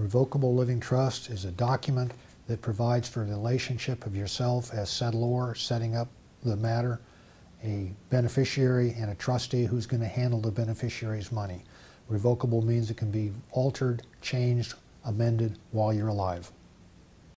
Revocable living trust is a document that provides for the relationship of yourself as settlor, setting up the matter, a beneficiary, and a trustee who's going to handle the beneficiary's money. Revocable means it can be altered, changed, amended while you're alive.